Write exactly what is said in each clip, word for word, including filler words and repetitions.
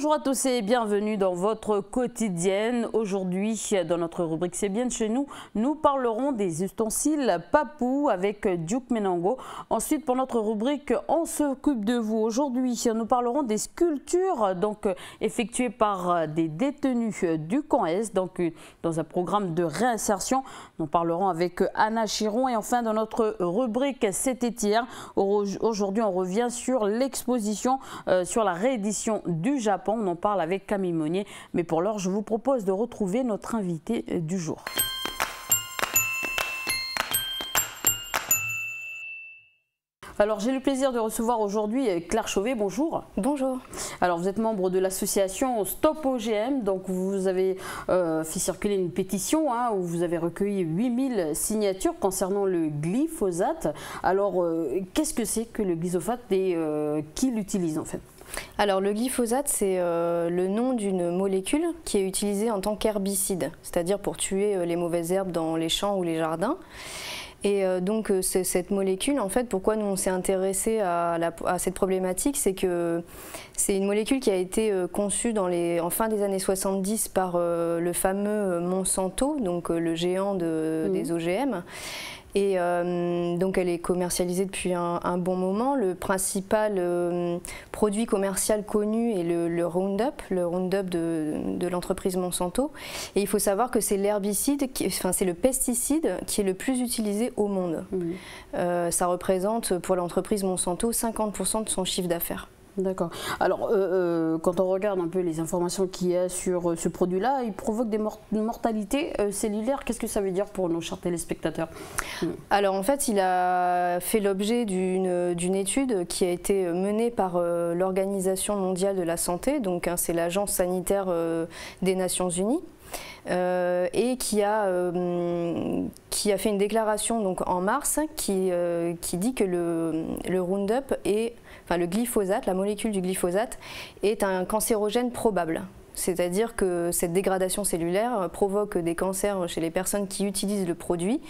Bonjour à tous et bienvenue dans votre quotidienne. Aujourd'hui, dans notre rubrique C'est bien de chez nous, nous parlerons des ustensiles papous avec Duke Menango. Ensuite, pour notre rubrique On s'occupe de vous, aujourd'hui, nous parlerons des sculptures donc effectuées par des détenus du camp Est, donc dans un programme de réinsertion. Nous parlerons avec Anna Chiron. Et enfin, dans notre rubrique C'était hier, aujourd'hui, on revient sur l'exposition euh, sur la réédition du Japon. On en parle avec Camille Monnier, mais pour l'heure, je vous propose de retrouver notre invité du jour. Alors, j'ai le plaisir de recevoir aujourd'hui Claire Chauvet. Bonjour. Bonjour. Alors, vous êtes membre de l'association Stop O G M. Donc, vous avez euh, fait circuler une pétition hein, où vous avez recueilli huit mille signatures concernant le glyphosate. Alors, euh, qu'est-ce que c'est que le glyphosate et euh, qui l'utilise en fait ? Alors le glyphosate, c'est euh, le nom d'une molécule qui est utilisée en tant qu'herbicide, c'est-à-dire pour tuer euh, les mauvaises herbes dans les champs ou les jardins. Et euh, donc euh, cette molécule, en fait, pourquoi nous on s'est intéressé à, la, à cette problématique, c'est que c'est une molécule qui a été euh, conçue dans les, en fin des années soixante-dix par euh, le fameux Monsanto, donc euh, le géant de, mmh. des O G M. Et euh, donc elle est commercialisée depuis un, un bon moment. Le principal euh, produit commercial connu est le, le Roundup, le Roundup de, de l'entreprise Monsanto. Et il faut savoir que c'est l'herbicide, enfin c'est le pesticide qui est le plus utilisé au monde. Mmh. Euh, ça représente pour l'entreprise Monsanto cinquante pour cent de son chiffre d'affaires. D'accord. Alors, euh, euh, quand on regarde un peu les informations qu'il y a sur euh, ce produit-là, il provoque des mort mortalités euh, cellulaires. Qu'est-ce que ça veut dire pour nos chers téléspectateurs? mmh. Alors, en fait, il a fait l'objet d'une d'une étude qui a été menée par euh, l'Organisation mondiale de la santé, donc hein, c'est l'agence sanitaire euh, des Nations Unies. Euh, et qui a, euh, qui a fait une déclaration donc, en mars qui, euh, qui dit que le, le Roundup est, enfin le glyphosate, la molécule du glyphosate est un cancérogène probable. C'est-à-dire que cette dégradation cellulaire provoque des cancers chez les personnes qui utilisent le produit,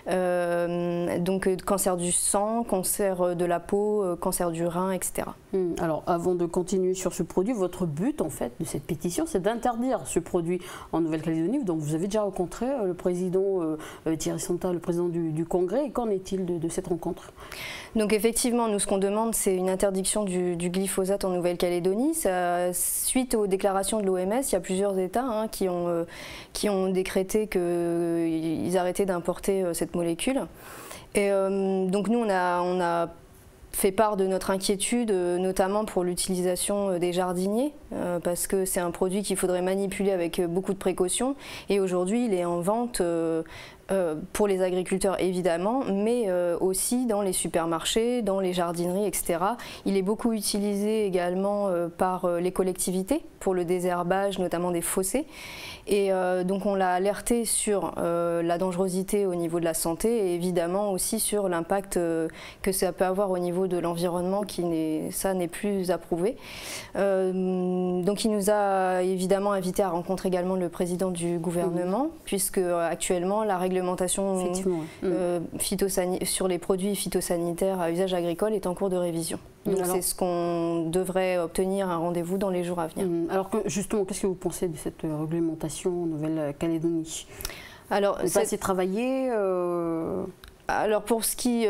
euh, donc cancer du sang, cancer de la peau, cancer du rein, et cetera. Mmh. Alors, avant de continuer sur ce produit, votre but en fait de cette pétition, c'est d'interdire ce produit en Nouvelle-Calédonie. Donc, vous avez déjà rencontré euh, le président euh, Thierry Santa, le président du, du Congrès. Et qu'en est-il de, de cette rencontre? Donc, effectivement, nous, ce qu'on demande, c'est une interdiction du, du glyphosate en Nouvelle-Calédonie. Suite aux déclarations de l'O M S, il y a plusieurs États hein, qui, ont, euh, qui ont décrété qu'ils euh, arrêtaient d'importer euh, cette molécule. Et euh, donc, nous, on a, on a fait part de notre inquiétude, notamment pour l'utilisation des jardiniers, euh, parce que c'est un produit qu'il faudrait manipuler avec beaucoup de précautions. Et aujourd'hui, il est en vente euh, euh, pour les agriculteurs, évidemment, mais euh, aussi dans les supermarchés, dans les jardineries, et cetera. Il est beaucoup utilisé également euh, par euh, les collectivités pour le désherbage, notamment des fossés. Et euh, donc, on l'a alerté sur euh, la dangerosité au niveau de la santé et évidemment aussi sur l'impact euh, que ça peut avoir au niveau de l'environnement, qui n'est, ça n'est plus approuvé. Euh, donc il nous a évidemment invité à rencontrer également le président du gouvernement, mmh. puisque euh, actuellement la réglementation euh, mmh. sur les produits phytosanitaires à usage agricole est en cours de révision. Donc c'est ce qu'on devrait obtenir un rendez-vous dans les jours à venir. Mmh. Alors que, justement, qu'est-ce que vous pensez de cette réglementation en Nouvelle-Calédonie? Alors, c'est assez travaillé euh... Alors pour ce qui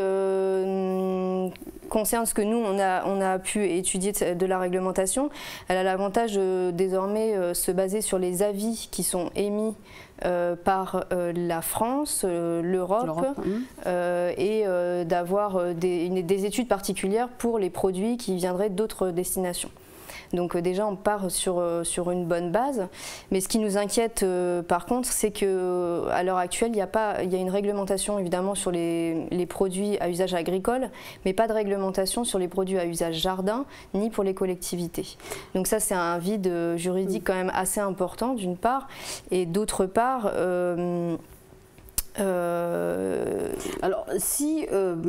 euh, concerne ce que nous on a, on a pu étudier de, de la réglementation, elle a l'avantage de désormais euh, se baser sur les avis qui sont émis euh, par euh, la France, euh, l'Europe euh, et euh, d'avoir des, des études particulières pour les produits qui viendraient d'autres destinations. Donc euh, déjà on part sur, euh, sur une bonne base, mais ce qui nous inquiète euh, par contre, c'est qu'à l'heure actuelle il y a pas, il y a une réglementation évidemment sur les, les produits à usage agricole, mais pas de réglementation sur les produits à usage jardin ni pour les collectivités. Donc ça c'est un vide juridique quand même assez important d'une part, et d'autre part euh, Euh, alors, si euh,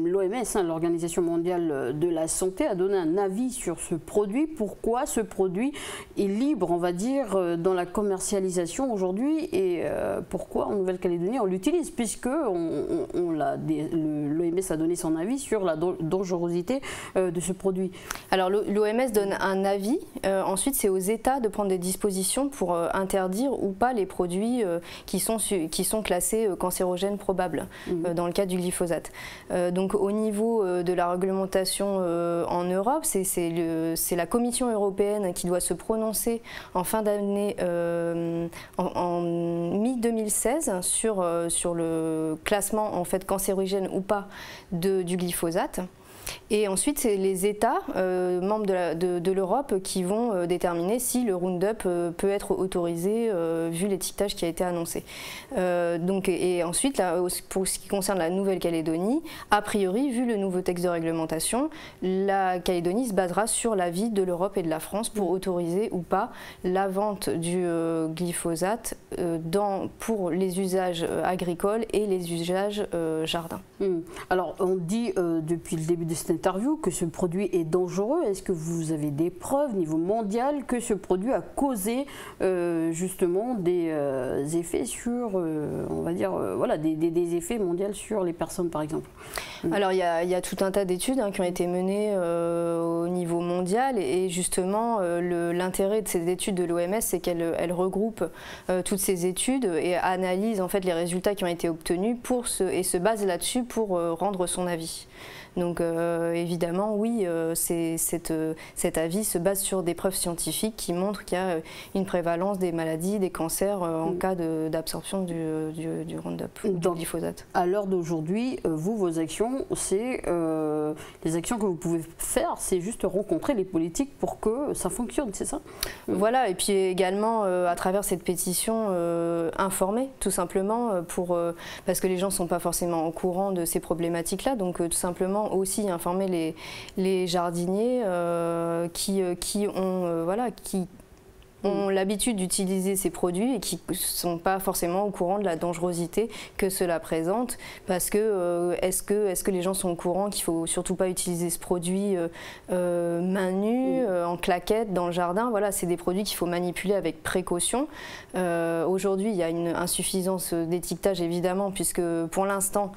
l'O M S, hein, l'Organisation mondiale de la santé, a donné un avis sur ce produit. Pourquoi ce produit est libre, on va dire, dans la commercialisation aujourd'hui, et euh, pourquoi en Nouvelle-Calédonie on l'utilise, puisque on, on, on l'O M S a donné son avis sur la dangerosité euh, de ce produit. Alors l'O M S donne un avis, euh, ensuite c'est aux États de prendre des dispositions pour euh, interdire ou pas les produits euh, qui, sont qui sont classés euh, cancérogènes probables, mmh. euh, dans le cas du glyphosate. Euh, donc au niveau euh, de la réglementation euh, en Europe, c'est la Commission européenne qui doit se prononcer en fin d'année, euh, en, en mi deux mille seize, sur, euh, sur le classement en fait cancérogène ou pas de, du glyphosate. Et ensuite, c'est les États euh, membres de l'Europe de, de qui vont euh, déterminer si le Roundup euh, peut être autorisé euh, vu l'étiquetage qui a été annoncé. Euh, donc, et ensuite, là, pour ce qui concerne la Nouvelle-Calédonie, a priori, vu le nouveau texte de réglementation, la Calédonie se basera sur l'avis de l'Europe et de la France pour autoriser ou pas la vente du euh, glyphosate euh, dans, pour les usages euh, agricoles et les usages euh, jardins. Mmh. Alors, on dit euh, depuis le début de cette interview que ce produit est dangereux. Est-ce que vous avez des preuves au niveau mondial que ce produit a causé euh, justement des euh, effets sur, euh, on va dire, euh, voilà, des, des, des effets mondiaux sur les personnes par exemple? Alors il y, y a tout un tas d'études hein, qui ont été menées euh, au niveau mondial, et justement euh, l'intérêt de ces études de l'O M S, c'est qu'elle elle regroupe euh, toutes ces études et analyse en fait les résultats qui ont été obtenus pour se, et se base là-dessus pour euh, rendre son avis. Donc euh, évidemment, oui, euh, cette, euh, cet avis se base sur des preuves scientifiques qui montrent qu'il y a une prévalence des maladies, des cancers euh, en mmh. cas d'absorption du, du, du Roundup, ou du glyphosate. À l'heure d'aujourd'hui, vous, vos actions, c'est euh, les actions que vous pouvez faire, c'est juste rencontrer les politiques pour que ça fonctionne, c'est ça? Voilà, et puis également euh, à travers cette pétition, euh, informer tout simplement, pour, euh, parce que les gens ne sont pas forcément au courant de ces problématiques-là, donc euh, tout simplement aussi informer les, les jardiniers euh, qui, qui ont, euh, voilà, qui ont l'habitude d'utiliser ces produits et qui ne sont pas forcément au courant de la dangerosité que cela présente, parce que euh, est-ce que, est-ce que les gens sont au courant qu'il ne faut surtout pas utiliser ce produit euh, euh, main nue, euh, en claquette, dans le jardin? Voilà, c'est des produits qu'il faut manipuler avec précaution. Euh, Aujourd'hui, il y a une insuffisance d'étiquetage évidemment, puisque pour l'instant,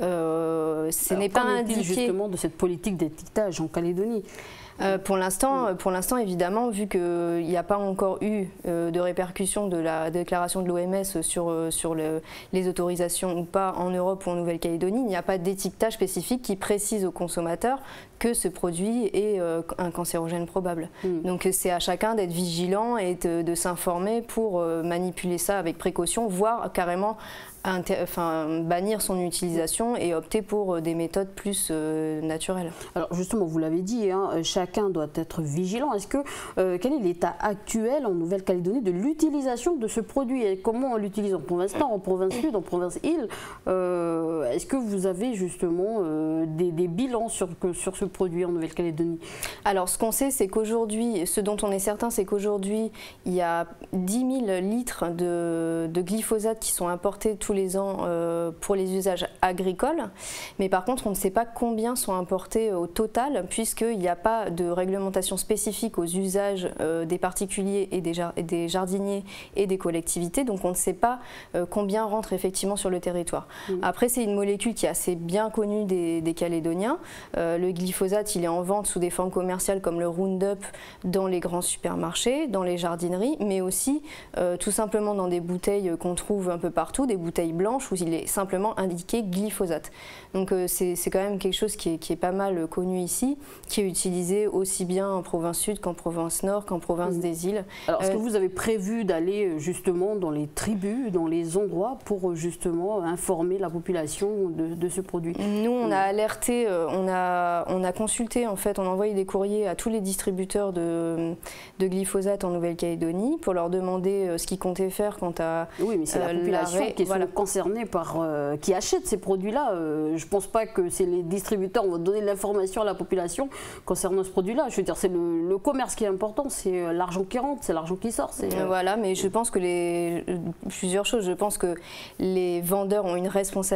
euh, ce n'est pas indiqué. Justement de cette politique d'étiquetage en Calédonie. Euh, pour l'instant, pour l'instant, évidemment, vu qu'il n'y a pas encore eu euh, de répercussions de la déclaration de l'O M S sur, euh, sur le, les autorisations ou pas en Europe ou en Nouvelle-Calédonie, il n'y a pas d'étiquetage spécifique qui précise aux consommateurs que ce produit est euh, un cancérogène probable. Mmh. Donc c'est à chacun d'être vigilant et de, de s'informer pour euh, manipuler ça avec précaution, voire carrément Enfin, bannir son utilisation et opter pour des méthodes plus euh, naturelles. Alors justement, vous l'avez dit, hein, chacun doit être vigilant. Est-ce que euh, quel est l'état actuel en Nouvelle-Calédonie de l'utilisation de ce produit et comment on l'utilise en province Nord, en province Sud, en province Île? euh, Est-ce que vous avez justement euh, des, des bilans sur, sur ce produit en Nouvelle-Calédonie? Alors ce qu'on sait, c'est qu'aujourd'hui, ce dont on est certain, c'est qu'aujourd'hui, il y a dix mille litres de, de glyphosate qui sont importés tous les ans euh, pour les usages agricoles, mais par contre on ne sait pas combien sont importés au total, puisqu'il n'y a pas de réglementation spécifique aux usages euh, des particuliers et des, jar et des jardiniers et des collectivités, donc on ne sait pas euh, combien rentre effectivement sur le territoire. Mmh. Après, c'est une molécule qui est assez bien connue des, des Calédoniens. Euh, le glyphosate, il est en vente sous des formes commerciales comme le Roundup dans les grands supermarchés, dans les jardineries, mais aussi euh, tout simplement dans des bouteilles qu'on trouve un peu partout, des bouteilles blanche où il est simplement indiqué glyphosate. Donc euh, c'est quand même quelque chose qui est, qui est pas mal connu ici, qui est utilisé aussi bien en province sud qu'en province nord, qu'en province mmh. des îles. Alors est-ce euh, que vous avez prévu d'aller justement dans les tribus, dans les endroits pour justement informer la population de, de ce produit? Nous on mmh. a alerté, euh, on, a, on a consulté en fait, on a envoyé des courriers à tous les distributeurs de, de glyphosate en Nouvelle-Calédonie pour leur demander euh, ce qu'ils comptaient faire quant à... Oui, mais c'est euh, la population qui est voilà. concernés par, euh, qui achètent ces produits-là. Euh, je ne pense pas que c'est les distributeurs qui vont donner de l'information à la population concernant ce produit-là. Je veux dire, c'est le, le commerce qui est important, c'est l'argent qui rentre, c'est l'argent qui sort. Euh... Voilà, mais je pense que les... Plusieurs choses. Je pense que les vendeurs ont une responsabilité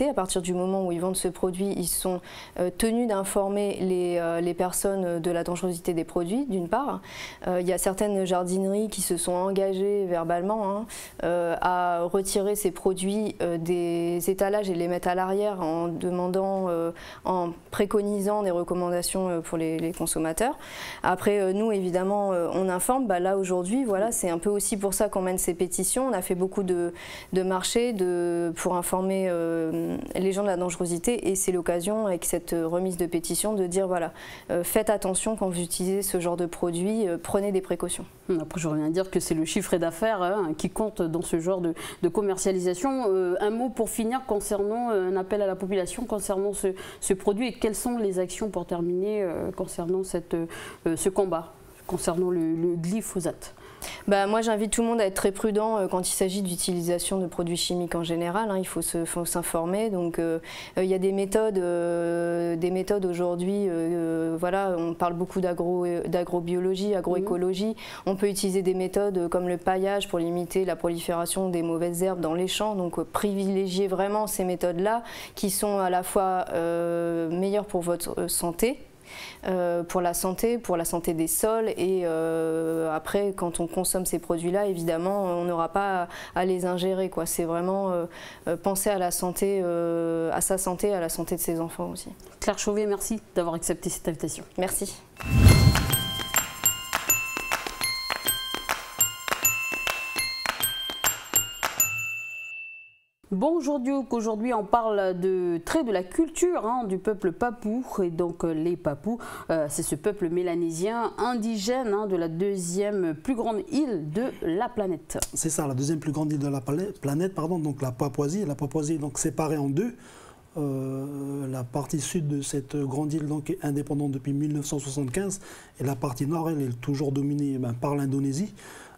À partir du moment où ils vendent ce produit, ils sont euh, tenus d'informer les, euh, les personnes de la dangerosité des produits, d'une part. Euh, il y a certaines jardineries qui se sont engagées verbalement hein, euh, à retirer ces produits euh, des étalages et les mettre à l'arrière en demandant, euh, en préconisant des recommandations pour les, les consommateurs. Après, euh, nous, évidemment, euh, on informe. Bah, là, aujourd'hui, voilà, c'est un peu aussi pour ça qu'on mène ces pétitions. On a fait beaucoup de, de marchés de, pour informer euh, les gens de la dangerosité et c'est l'occasion, avec cette remise de pétition, de dire, voilà, euh, faites attention quand vous utilisez ce genre de produit, euh, prenez des précautions. Après, je reviens à dire que c'est le chiffre d'affaires hein, qui compte dans ce genre de, de commercialisation. Euh, un mot pour finir concernant euh, un appel à la population concernant ce, ce produit et quelles sont les actions pour terminer euh, concernant cette, euh, ce combat, concernant le, le glyphosate. Bah, moi, j'invite tout le monde à être très prudent euh, quand il s'agit d'utilisation de produits chimiques en général. Hein, il faut s'informer. Donc, euh, il y a des méthodes, euh, des méthodes aujourd'hui. Euh, voilà, on parle beaucoup d'agrobiologie, agroécologie. Mmh. On peut utiliser des méthodes comme le paillage pour limiter la prolifération des mauvaises herbes dans les champs. Donc, euh, privilégier vraiment ces méthodes-là qui sont à la fois euh, meilleures pour votre santé. Euh, pour la santé, pour la santé des sols et euh, après quand on consomme ces produits-là, évidemment on n'aura pas à, à les ingérer. C'est vraiment euh, penser à la santé, euh, à sa santé, à la santé de ses enfants aussi. Claire Chauvet, merci d'avoir accepté cette invitation. Merci. Bonjour Duke, aujourd'hui on parle de traits de la culture hein, du peuple papou et donc euh, les papous, euh, c'est ce peuple mélanésien indigène hein, de la deuxième plus grande île de la planète. C'est ça, la deuxième plus grande île de la planète, pardon, donc la Papouasie. La Papouasie est donc séparée en deux. Euh, la partie sud de cette grande île donc, est indépendante depuis mille neuf cent soixante-quinze et la partie nord elle est toujours dominée ben, par l'Indonésie.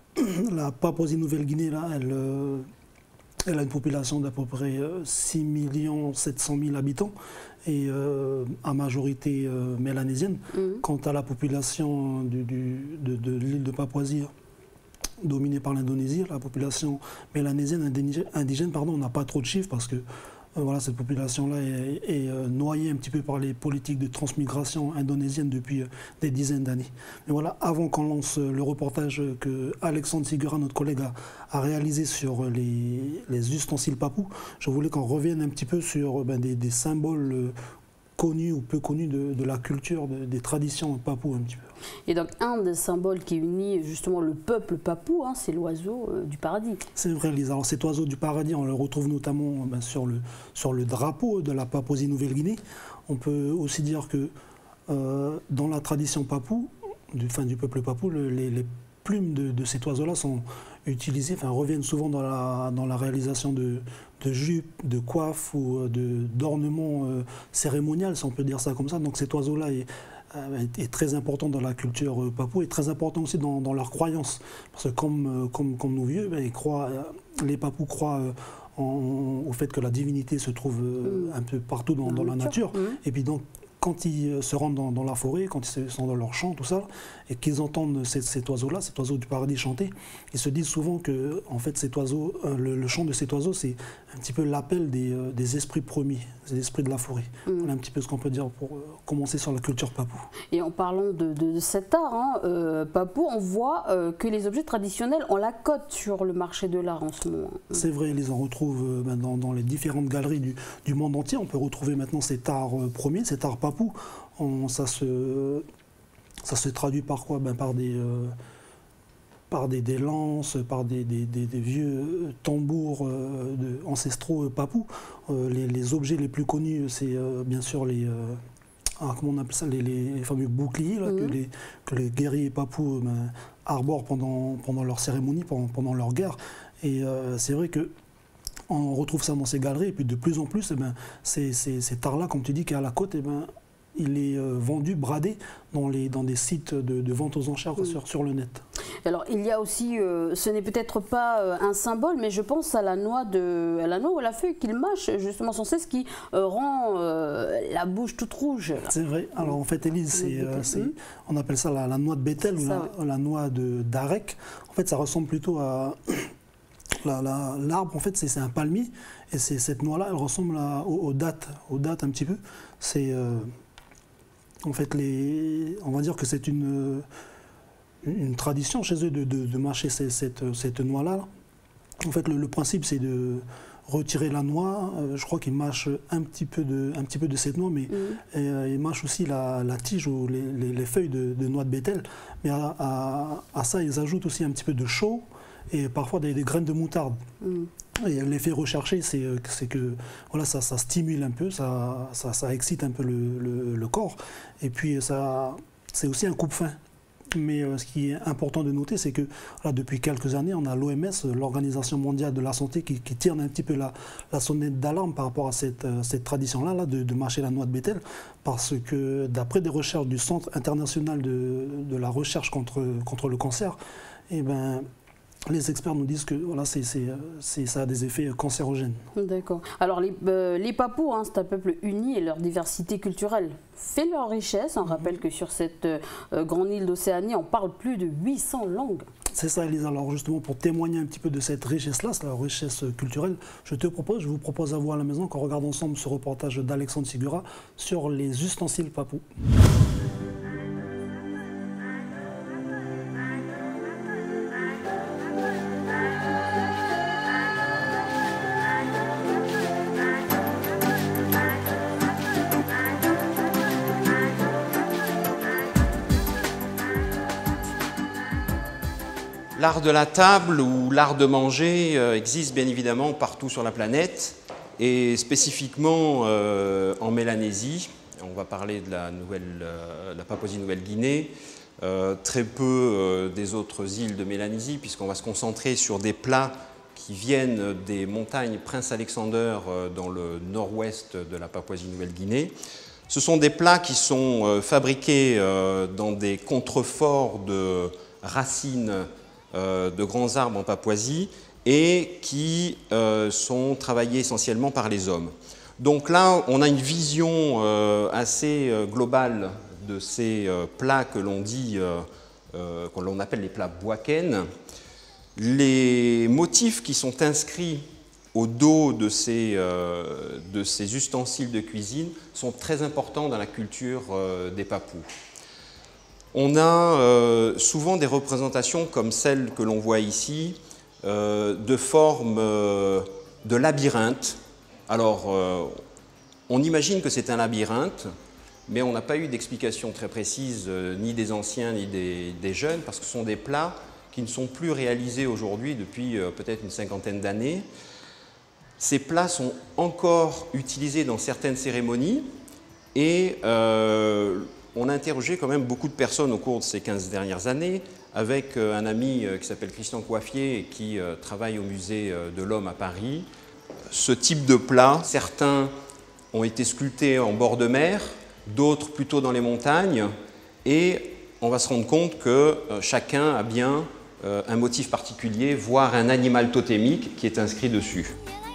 La Papouasie-Nouvelle-Guinée là, elle euh, Elle a une population d'à peu près six millions sept cent mille habitants et euh, à majorité euh, mélanésienne. Mmh. Quant à la population du, du, de, de l'île de Papouasie, dominée par l'Indonésie, la population mélanésienne indigène, indigène pardon, on n'a pas trop de chiffres parce que euh, voilà, cette population-là est, est euh, noyée un petit peu par les politiques de transmigration indonésienne depuis euh, des dizaines d'années. Mais voilà, avant qu'on lance euh, le reportage que Alexandre Sigura, notre collègue, a, a réalisé sur les, les ustensiles papous, je voulais qu'on revienne un petit peu sur ben, des, des symboles euh, connus ou peu connus de, de la culture, de, des traditions papous un petit peu. Et donc un des symboles qui unit justement le peuple papou, hein, c'est l'oiseau euh, du paradis. C'est vrai, Lisa. Alors cet oiseau du paradis, on le retrouve notamment ben, sur, le, sur le drapeau de la Papouasie-Nouvelle-Guinée. On peut aussi dire que euh, dans la tradition papou, du, enfin, du peuple papou, le, les, les plumes de, de cet oiseau-là sont utilisées, enfin reviennent souvent dans la, dans la réalisation de, de jupes, de coiffes ou d'ornements euh, cérémoniaux, si on peut dire ça comme ça. Donc cet oiseau-là est est très important dans la culture papou et très important aussi dans, dans leurs croyances. Parce que comme, comme, comme nos vieux, ben, ils croient, les papous croient en, au fait que la divinité se trouve mmh. un peu partout dans, dans la nature. Mmh. Et puis donc, quand ils se rendent dans, dans la forêt, quand ils sont dans leur champ, tout ça, et qu'ils entendent cet, cet oiseau-là, cet oiseau du paradis chanter, ils se disent souvent que en fait, cet oiseau, euh, le, le chant de cet oiseau, c'est un petit peu l'appel des, euh, des esprits promis, des esprits de la forêt. Mmh. Voilà un petit peu ce qu'on peut dire pour euh, commencer sur la culture papou. Et en parlant de, de, de cet art hein, euh, papou, on voit euh, que les objets traditionnels ont la cote sur le marché de l'art en ce moment. C'est vrai, ils les en retrouvent euh, ben, dans, dans les différentes galeries du, du monde entier. On peut retrouver maintenant cet art euh, premier, cet art papou. On, ça, se, ça se traduit par quoi ben, Par des... Euh, par des, des lances, par des, des, des, des vieux tambours euh, de, ancestraux euh, papous. Euh, les, les objets les plus connus, c'est euh, bien sûr les, euh, ah, comment on appelle ça, les, les, les fameux boucliers là, mmh. que, les, que les guerriers papous ben, arborent pendant, pendant leur cérémonie, pendant, pendant leur guerre. Et euh, c'est vrai que on retrouve ça dans ces galeries, et puis de plus en plus, eh ben, c'est, c'est, cet art-là, comme tu dis, qui est à la côte, eh ben, il est euh, vendu, bradé dans, les, dans des sites de, de vente aux enchères mmh. sur, sur le net. Alors il y a aussi, euh, ce n'est peut-être pas euh, un symbole, mais je pense à la noix, de, à la noix ou à la feuille qu'il mâche, justement sans cesse, qui euh, rend euh, la bouche toute rouge. C'est vrai. Alors en fait, Élise, c'est, euh, c'est, mmh. on appelle ça la, la noix de Bethel ou la, la noix d'Arec. En fait, ça ressemble plutôt à l'arbre, en fait, c'est un palmier. Et cette noix-là, elle ressemble à, aux, aux dattes, aux dattes un petit peu. C'est, euh, en fait, les, on va dire que c'est une, une tradition chez eux de, de, de mâcher cette, cette, cette noix-là. En fait, le, le principe, c'est de retirer la noix. Euh, je crois qu'ils mâchent un petit peu de, un petit peu de cette noix, mais mmh. et, euh, ils mâchent aussi la, la tige ou les, les, les feuilles de, de noix de bétel. Mais à, à, à ça, ils ajoutent aussi un petit peu de chaux et parfois des, des graines de moutarde. Mmh. L'effet recherché, c'est que voilà, ça, ça stimule un peu, ça, ça, ça excite un peu le, le, le corps. Et puis, c'est aussi un coupe-faim. Mais euh, ce qui est important de noter, c'est que voilà, depuis quelques années, on a l'O M S, l'Organisation mondiale de la santé, qui, qui tire un petit peu la, la sonnette d'alarme par rapport à cette, euh, cette tradition-là là, de, de mâcher la noix de bétel. Parce que d'après des recherches du Centre international de, de la recherche contre, contre le cancer, eh ben, les experts nous disent que voilà, c'est, c'est, c'est, ça a des effets cancérogènes. D'accord. Alors les, euh, les Papous, hein, c'est un peuple uni et leur diversité culturelle fait leur richesse. On mmh. rappelle que sur cette euh, grande île d'Océanie, on parle plus de huit cents langues. C'est ça, Elisa. Alors justement, pour témoigner un petit peu de cette richesse-là, la richesse culturelle, je te propose, je vous propose à vous à la maison qu'on regarde ensemble ce reportage d'Alexandre Sigura sur les ustensiles papous. L'art de la table ou l'art de manger euh, existe bien évidemment partout sur la planète et spécifiquement euh, en Mélanésie. On va parler de la, nouvelle, euh, la Papouasie-Nouvelle-Guinée, euh, très peu euh, des autres îles de Mélanésie puisqu'on va se concentrer sur des plats qui viennent des montagnes Prince Alexander euh, dans le nord-ouest de la Papouasie-Nouvelle-Guinée. Ce sont des plats qui sont euh, fabriqués euh, dans des contreforts de racines de grands arbres en Papouasie et qui euh, sont travaillés essentiellement par les hommes. Donc là, on a une vision euh, assez euh, globale de ces euh, plats que l'on dit, euh, euh, que l'on appelle les plats bouaken. Les motifs qui sont inscrits au dos de ces, euh, de ces ustensiles de cuisine sont très importants dans la culture euh, des Papous. On a euh, souvent des représentations comme celle que l'on voit ici, euh, de forme euh, de labyrinthe. Alors, euh, on imagine que c'est un labyrinthe, mais on n'a pas eu d'explication très précise, euh, ni des anciens, ni des, des jeunes, parce que ce sont des plats qui ne sont plus réalisés aujourd'hui depuis euh, peut-être une cinquantaine d'années. Ces plats sont encore utilisés dans certaines cérémonies et euh, on a interrogé quand même beaucoup de personnes au cours de ces quinze dernières années, avec un ami qui s'appelle Christian Coiffier et qui travaille au musée de l'Homme à Paris. Ce type de plat, certains ont été sculptés en bord de mer, d'autres plutôt dans les montagnes, et on va se rendre compte que chacun a bien un motif particulier, voire un animal totémique qui est inscrit dessus.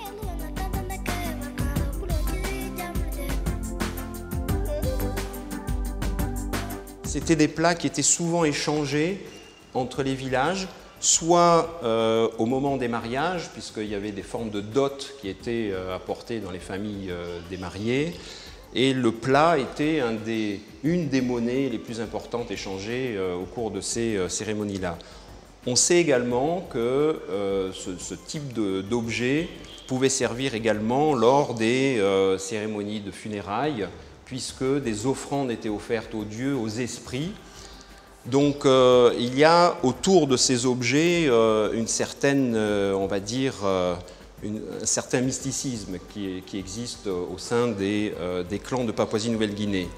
C'était des plats qui étaient souvent échangés entre les villages, soit euh, au moment des mariages, puisqu'il y avait des formes de dot qui étaient euh, apportées dans les familles euh, des mariés, et le plat était un des, une des monnaies les plus importantes échangées euh, au cours de ces euh, cérémonies-là. On sait également que euh, ce, ce type d'objet pouvait servir également lors des euh, cérémonies de funérailles, puisque des offrandes étaient offertes aux dieux, aux esprits. Donc euh, il y a autour de ces objets euh, une certaine, euh, on va dire, euh, une, un certain mysticisme qui, qui existe au sein des, euh, des clans de Papouasie-Nouvelle-Guinée.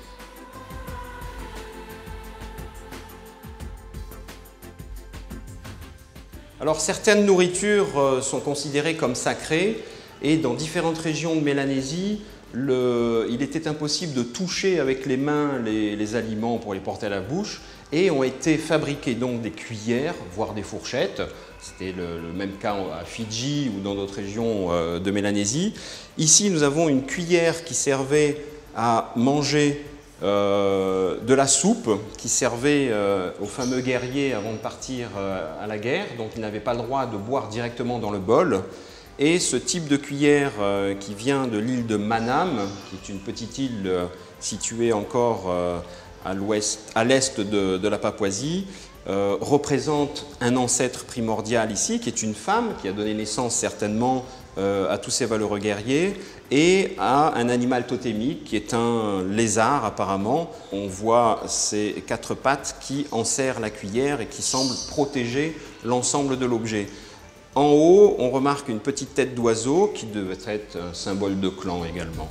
Alors certaines nourritures euh, sont considérées comme sacrées et dans différentes régions de Mélanésie, Le, il était impossible de toucher avec les mains les, les aliments pour les porter à la bouche et ont été fabriquées donc des cuillères, voire des fourchettes. C'était le, le même cas à Fidji ou dans d'autres régions euh, de Mélanésie. Ici, nous avons une cuillère qui servait à manger euh, de la soupe qui servait euh, aux fameux guerriers avant de partir euh, à la guerre, donc ils n'avaient pas le droit de boire directement dans le bol. Et ce type de cuillère euh, qui vient de l'île de Manam, qui est une petite île euh, située encore euh, à l'ouest, à l'est de, de la Papouasie, euh, représente un ancêtre primordial ici, qui est une femme qui a donné naissance certainement euh, à tous ces valeureux guerriers, et à un animal totémique qui est un lézard apparemment. On voit ces quatre pattes qui enserrent la cuillère et qui semblent protéger l'ensemble de l'objet. En haut, on remarque une petite tête d'oiseau qui devait être un symbole de clan également.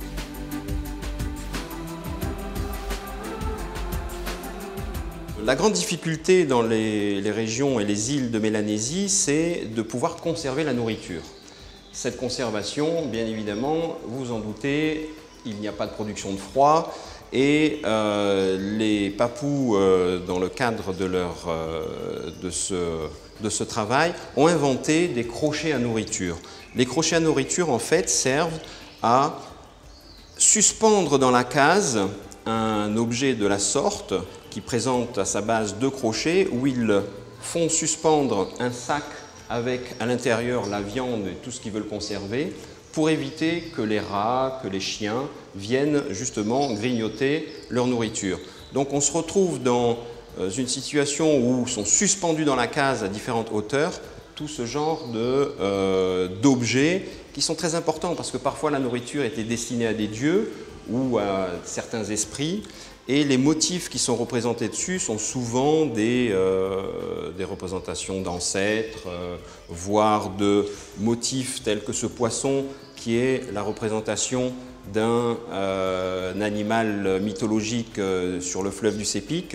La grande difficulté dans les, les régions et les îles de Mélanésie, c'est de pouvoir conserver la nourriture. Cette conservation, bien évidemment, vous vous en doutez, il n'y a pas de production de froid et euh, les Papous, euh, dans le cadre de, leur, euh, de, ce, de ce travail, ont inventé des crochets à nourriture. Les crochets à nourriture, en fait, servent à suspendre dans la case un objet de la sorte qui présente à sa base deux crochets où ils font suspendre un sac avec à l'intérieur la viande et tout ce qu'ils veulent conserver pour éviter que les rats, que les chiens viennent justement grignoter leur nourriture. Donc on se retrouve dans une situation où sont suspendus dans la case à différentes hauteurs tout ce genre de, euh, d'objets qui sont très importants parce que parfois la nourriture était destinée à des dieux ou à certains esprits. Et les motifs qui sont représentés dessus sont souvent des, euh, des représentations d'ancêtres, euh, voire de motifs tels que ce poisson qui est la représentation d'un euh, animal mythologique euh, sur le fleuve du Sepik.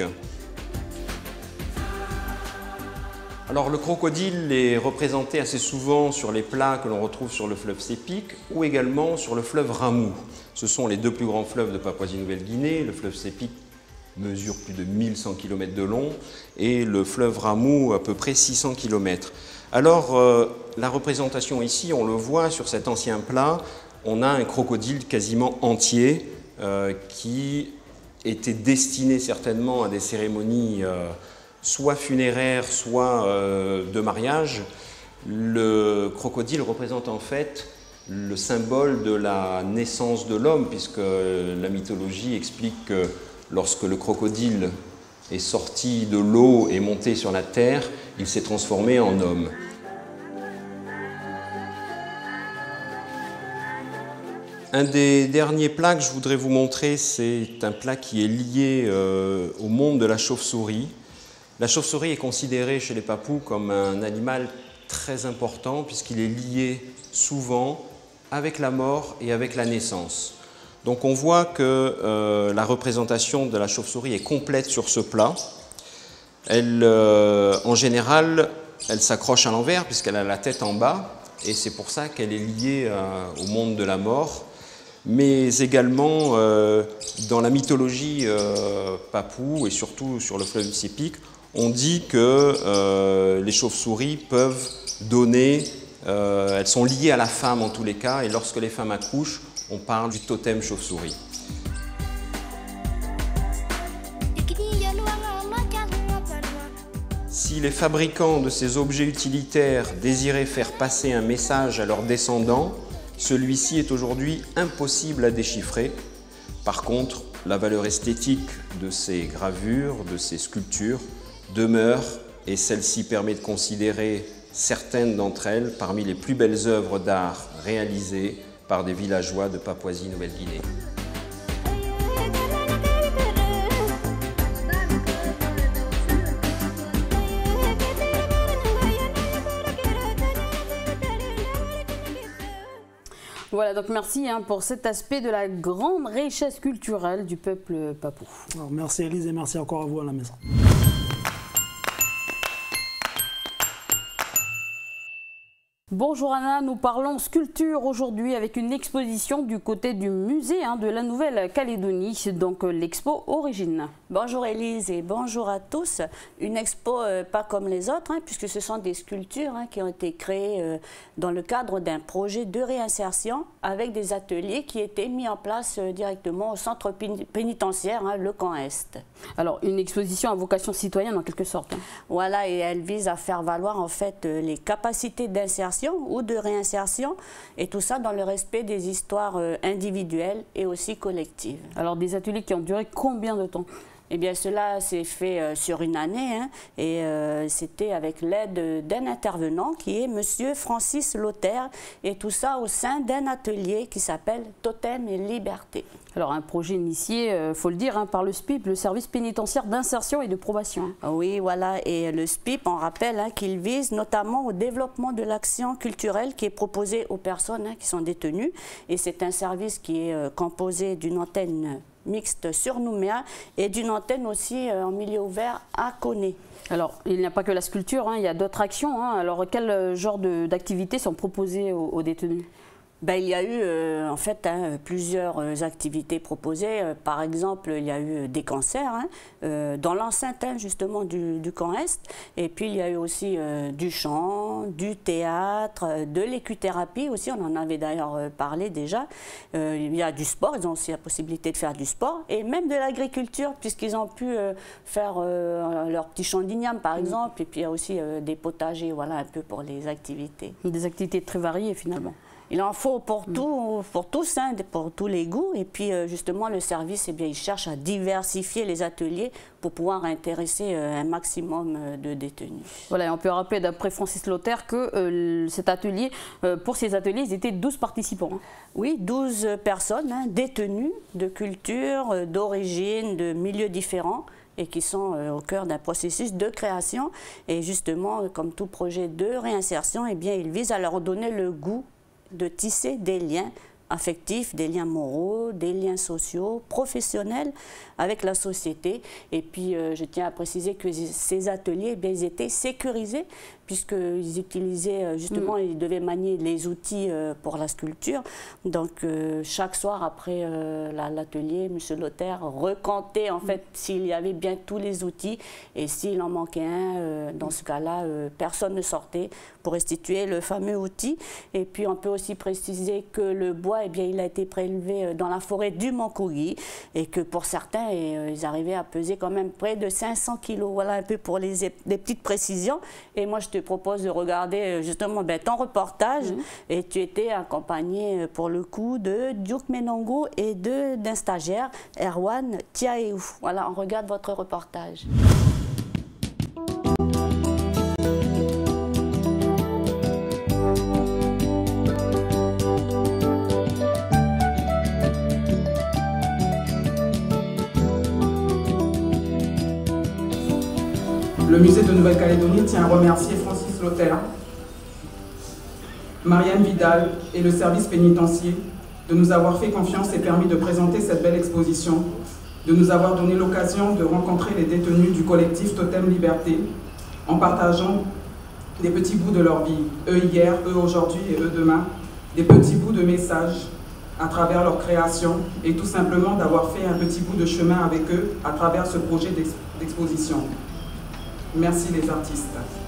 Alors le crocodile est représenté assez souvent sur les plats que l'on retrouve sur le fleuve Sepik ou également sur le fleuve Ramu. Ce sont les deux plus grands fleuves de Papouasie-Nouvelle-Guinée. Le fleuve Sepik mesure plus de mille cent kilomètres de long et le fleuve Ramu à peu près six cents kilomètres. Alors euh, la représentation ici, on le voit sur cet ancien plat, on a un crocodile quasiment entier euh, qui était destiné certainement à des cérémonies euh, soit funéraires, soit euh, de mariage. Le crocodile représente en fait le symbole de la naissance de l'homme, puisque la mythologie explique que lorsque le crocodile est sorti de l'eau et monté sur la terre, il s'est transformé en homme. Un des derniers plats que je voudrais vous montrer, c'est un plat qui est lié euh, au monde de la chauve-souris. La chauve-souris est considérée chez les Papous comme un animal très important puisqu'il est lié souvent avec la mort et avec la naissance. Donc on voit que euh, la représentation de la chauve-souris est complète sur ce plat. Elle, euh, en général, elle s'accroche à l'envers puisqu'elle a la tête en bas et c'est pour ça qu'elle est liée euh, au monde de la mort. Mais également euh, dans la mythologie euh, Papou et surtout sur le fleuve du Sepik, on dit que euh, les chauves-souris peuvent donner, euh, elles sont liées à la femme en tous les cas, et lorsque les femmes accouchent, on parle du totem chauve-souris. Si les fabricants de ces objets utilitaires désiraient faire passer un message à leurs descendants, celui-ci est aujourd'hui impossible à déchiffrer. Par contre, la valeur esthétique de ces gravures, de ces sculptures, demeure et celle-ci permet de considérer certaines d'entre elles parmi les plus belles œuvres d'art réalisées par des villageois de Papouasie-Nouvelle-Guinée. Voilà, donc merci hein, pour cet aspect de la grande richesse culturelle du peuple papou. Alors, merci Elise et merci encore à vous à la maison. Bonjour Anna, nous parlons sculpture aujourd'hui avec une exposition du côté du musée hein, de la Nouvelle-Calédonie, donc euh, l'expo Origine. Bonjour Élise et bonjour à tous. Une expo euh, pas comme les autres, hein, puisque ce sont des sculptures hein, qui ont été créées euh, dans le cadre d'un projet de réinsertion avec des ateliers qui étaient mis en place euh, directement au centre pénitentiaire, hein, le Camp Est. Alors une exposition à vocation citoyenne en quelque sorte. Hein. Voilà, et elle vise à faire valoir en fait euh, les capacités d'insertion ou de réinsertion, et tout ça dans le respect des histoires euh, individuelles et aussi collectives. Alors des ateliers qui ont duré combien de temps ? Eh bien, cela s'est fait euh, sur une année hein, et euh, c'était avec l'aide d'un intervenant qui est Monsieur Francis Lothaire, et tout ça au sein d'un atelier qui s'appelle Totem et Liberté. Alors un projet initié, il euh, faut le dire, hein, par le S P I P, le service pénitentiaire d'insertion et de probation. Oui, voilà, et le S P I P, on rappelle hein, qu'il vise notamment au développement de l'action culturelle qui est proposée aux personnes hein, qui sont détenues, et c'est un service qui est euh, composé d'une antenne mixte sur Nouméa et d'une antenne aussi euh, en milieu ouvert à Koné. Alors, il n'y a pas que la sculpture, hein, il y a d'autres actions. Hein. Alors, quel genre d'activités sont proposées aux, aux détenus ? Ben, il y a eu euh, en fait hein, plusieurs euh, activités proposées. Euh, par exemple, il y a eu des concerts hein, euh, dans l'enceinte hein, justement du, du Camp Est. Et puis il y a eu aussi euh, du chant, du théâtre, euh, de l'écuthérapie aussi. On en avait d'ailleurs euh, parlé déjà. Euh, il y a du sport, ils ont aussi la possibilité de faire du sport. Et même de l'agriculture, puisqu'ils ont pu euh, faire euh, leur petit champ d'igname par exemple. Et puis il y a aussi euh, des potagers, voilà un peu pour les activités. Des activités très variées finalement. Il en faut pour, tout, pour tous, hein, pour tous les goûts. Et puis, euh, justement, le service, eh bien, il cherche à diversifier les ateliers pour pouvoir intéresser euh, un maximum euh, de détenus. Voilà, et on peut rappeler, d'après Francis Lothaire, que euh, cet atelier, euh, pour ces ateliers, ils étaient douze participants. Hein. Oui, douze personnes hein, détenues de cultures, euh, d'origine, de milieux différents, et qui sont euh, au cœur d'un processus de création. Et justement, euh, comme tout projet de réinsertion, eh bien, il vise à leur donner le goût de tisser des liens affectifs, des liens moraux, des liens sociaux, professionnels avec la société. Et puis, euh, je tiens à préciser que ces ateliers, eh bien, ils étaient sécurisés puisqu'ils utilisaient, euh, justement, mmh. ils devaient manier les outils euh, pour la sculpture. Donc, euh, chaque soir, après euh, l'atelier, M. Lothaire recomptait, en fait, mmh. s'il y avait bien tous les outils. Et s'il en manquait un, euh, dans ce cas-là, euh, personne ne sortait pour restituer le fameux outil. Et puis, on peut aussi préciser que le bois, eh bien, il a été prélevé dans la forêt du Mankougui et que pour certains, et, euh, ils arrivaient à peser quand même près de cinq cents kilos. Voilà un peu pour les, des petites précisions. Et moi, je te propose de regarder justement ben, ton reportage. Mmh. Et tu étais accompagné pour le coup de Duke Menongo et d'un stagiaire, Erwan Tiaéou. Voilà, on regarde votre reportage. Le musée de Nouvelle-Calédonie tient à remercier Francis Lothaire, Marianne Vidal et le service pénitentiaire de nous avoir fait confiance et permis de présenter cette belle exposition, de nous avoir donné l'occasion de rencontrer les détenus du collectif Totem Liberté en partageant des petits bouts de leur vie, eux hier, eux aujourd'hui et eux demain, des petits bouts de messages à travers leur création et tout simplement d'avoir fait un petit bout de chemin avec eux à travers ce projet d'exposition. Merci les artistes.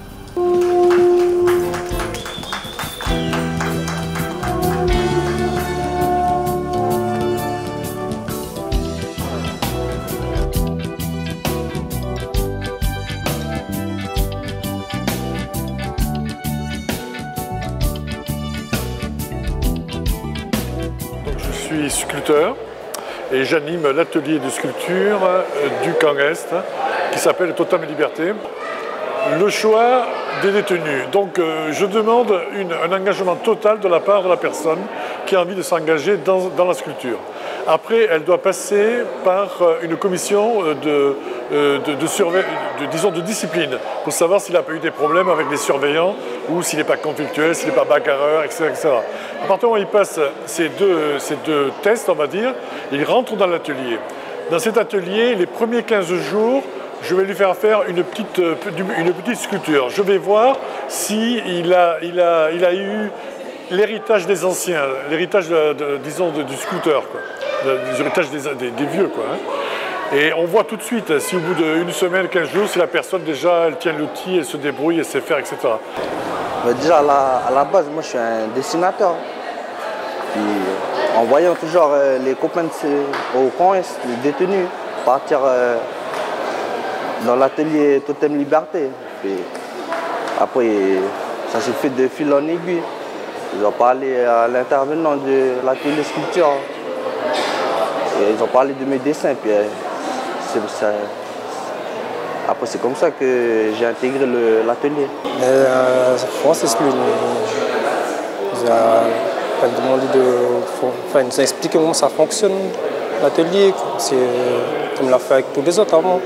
Donc, je suis sculpteur et j'anime l'atelier de sculpture du Camp Est qui s'appelle Totem et Liberté. Le choix des détenus. Donc euh, je demande une, un engagement total de la part de la personne qui a envie de s'engager dans, dans la sculpture. Après, elle doit passer par une commission de, de, de, de, disons, de discipline pour savoir s'il n'a pas eu des problèmes avec les surveillants ou s'il n'est pas conflictuel, s'il n'est pas bagarreur, et cetera, et cetera. À partir du moment où il passe ces deux, ces deux tests, on va dire, il rentre dans l'atelier. Dans cet atelier, les premiers quinze jours je vais lui faire faire une petite, une petite sculpture. Je vais voir s'il a, il a, il a eu l'héritage des anciens, l'héritage, de, de, disons, de, du sculpteur, quoi. L'héritage des, des, des vieux, quoi. Hein. Et on voit tout de suite, si au bout d'une semaine, quinze jours, si la personne déjà, elle tient l'outil, elle se débrouille, elle sait faire, et cetera. Bah déjà, à la, à la base, moi, je suis un dessinateur. Puis, en voyant toujours euh, les copains de, au camp, les détenus, partir euh, dans l'atelier Totem Liberté. Puis, après, ça s'est fait de fil en aiguille. Ils ont parlé à l'intervenant de l'atelier sculpture. Et ils ont parlé de mes dessins. Puis, ça, après, c'est comme ça que j'ai intégré l'atelier. Euh, France exclut. Ils ont demandé de. Enfin, ils nous ont expliqué comment ça fonctionne, l'atelier. Comme on l'a fait avec tous les autres avant.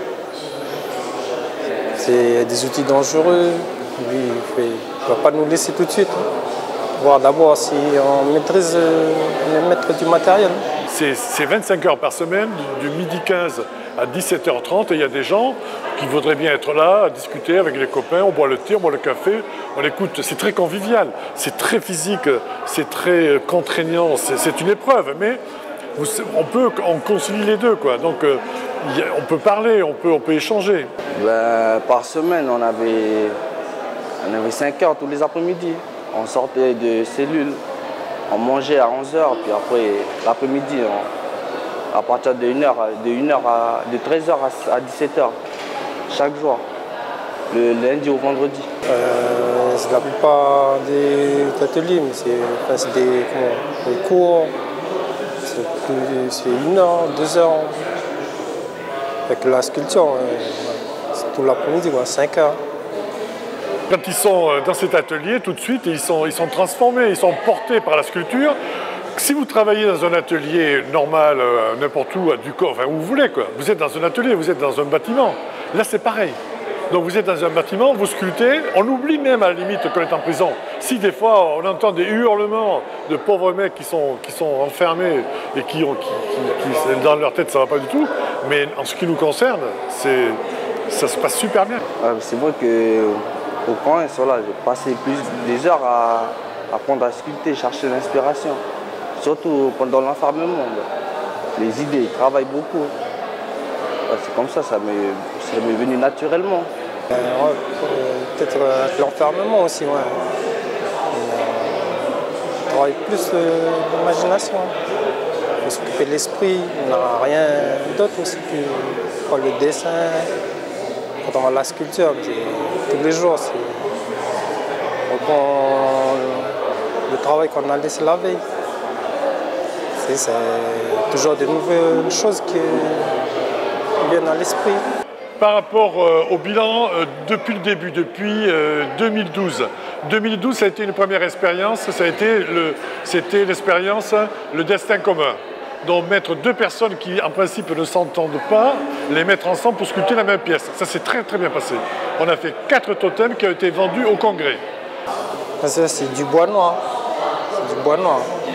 C'est des outils dangereux. Lui, il ne va pas nous laisser tout de suite. Voir d'abord si on maîtrise les maîtres du matériel. C'est vingt-cinq heures par semaine, du midi quinze à dix-sept heures trente, et il y a des gens qui voudraient bien être là, à discuter avec les copains, on boit le thé, on boit le café, on écoute. C'est très convivial, c'est très physique, c'est très contraignant, c'est une épreuve, mais on peut, on concilie les deux, quoi. Donc on peut parler, on peut, on peut échanger. Ben, par semaine, on avait, on avait cinq heures tous les après-midi. On sortait de cellules, on mangeait à onze heures, puis après l'après-midi, à partir de, une heure, de, une heure à, de treize heures à dix-sept heures, chaque jour, le lundi au vendredi. Euh, c'est la plupart des ateliers, mais c'est enfin, des, des cours, c'est une heure, deux heures. Avec la sculpture, c'est tout l'après-midi, cinq heures. Quand ils sont dans cet atelier, tout de suite, ils sont, ils sont transformés, ils sont portés par la sculpture. Si vous travaillez dans un atelier normal, euh, n'importe où, à Ducos, enfin où vous voulez, quoi. Vous êtes dans un atelier, vous êtes dans un bâtiment. Là, c'est pareil. Donc vous êtes dans un bâtiment, vous sculptez, on oublie même à la limite qu'on est en prison. Si des fois on entend des hurlements de pauvres mecs qui sont, qui sont enfermés et qui, ont, qui, qui, qui dans leur tête ça va pas du tout, mais en ce qui nous concerne, ça se passe super bien. C'est vrai qu'au camp, voilà, j'ai passé plus des heures à apprendre à sculpter, chercher l'inspiration. Surtout pendant l'enfermement. Les idées, ils travaillent beaucoup. C'est comme ça, ça m'est venu naturellement. Euh, ouais, peut-être euh, l'enfermement aussi, ouais. On travaille plus euh, l'imagination. Il faut s'occuper de l'esprit, on n'a rien d'autre aussi que le dessin, quand on a la sculpture, tous les jours. On reprend le travail qu'on a laissé la veille. C'est toujours de nouvelles choses qui viennent à l'esprit. Par rapport euh, au bilan, euh, depuis le début, depuis euh, deux mille douze. deux mille douze, ça a été une première expérience, ça a été c'était l'expérience, le destin commun. Donc mettre deux personnes qui, en principe, ne s'entendent pas, les mettre ensemble pour sculpter la même pièce. Ça s'est très très bien passé. On a fait quatre totems qui ont été vendus au Congrès. C'est du bois noir. C'est du bois noir.